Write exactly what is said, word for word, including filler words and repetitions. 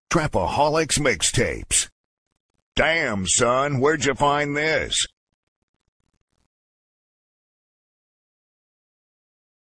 Trapaholics mixtapes. Damn, son, where'd you find this?